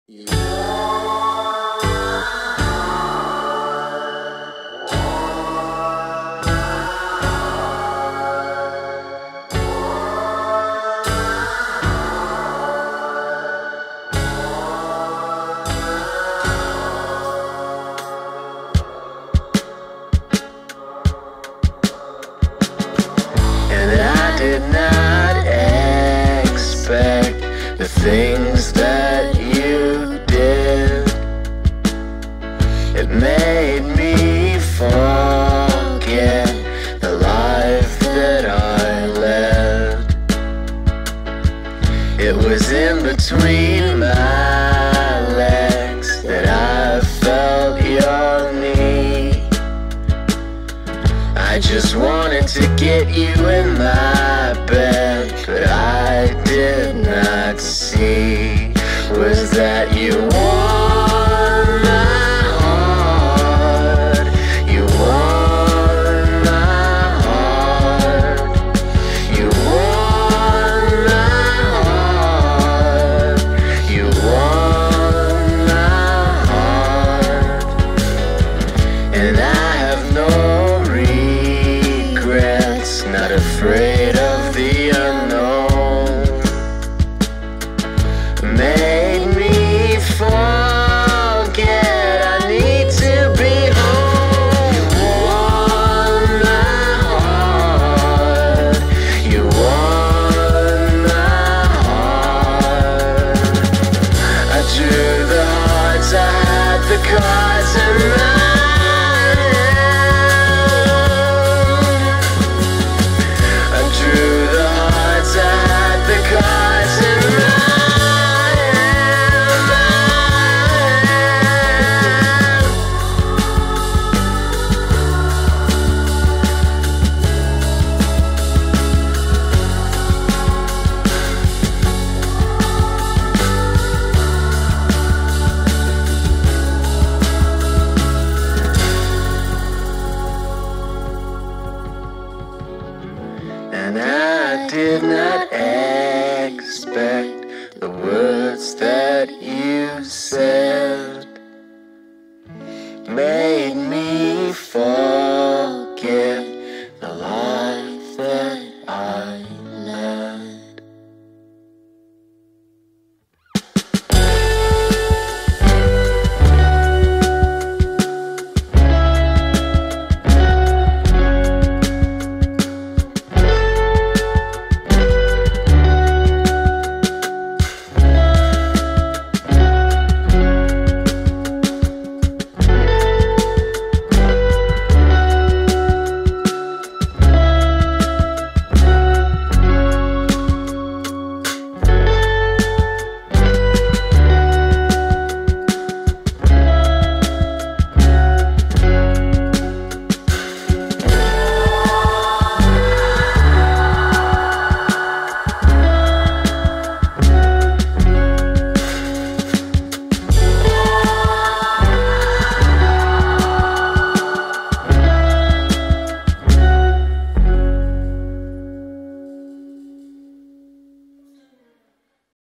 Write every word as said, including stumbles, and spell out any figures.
And I did not expect the things that you did. It made me forget the life that I led. It was in between my legs that I felt your knee. I just wanted to get you in my bed, but I did not see was that you wanted